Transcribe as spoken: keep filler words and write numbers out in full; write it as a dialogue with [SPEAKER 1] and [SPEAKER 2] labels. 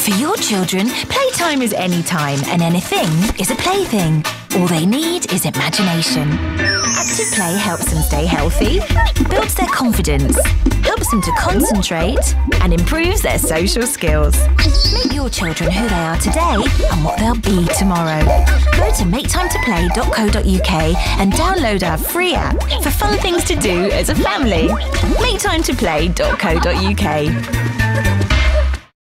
[SPEAKER 1] For your children, playtime is any time and anything is a plaything. All they need is imagination. Active play helps them stay healthy, builds their confidence, helps them to concentrate and improves their social skills. Make your children who they are today and what they'll be tomorrow. Go to make time to play dot co dot U K and download our free app for fun things to do as a family. make time to play dot co dot U K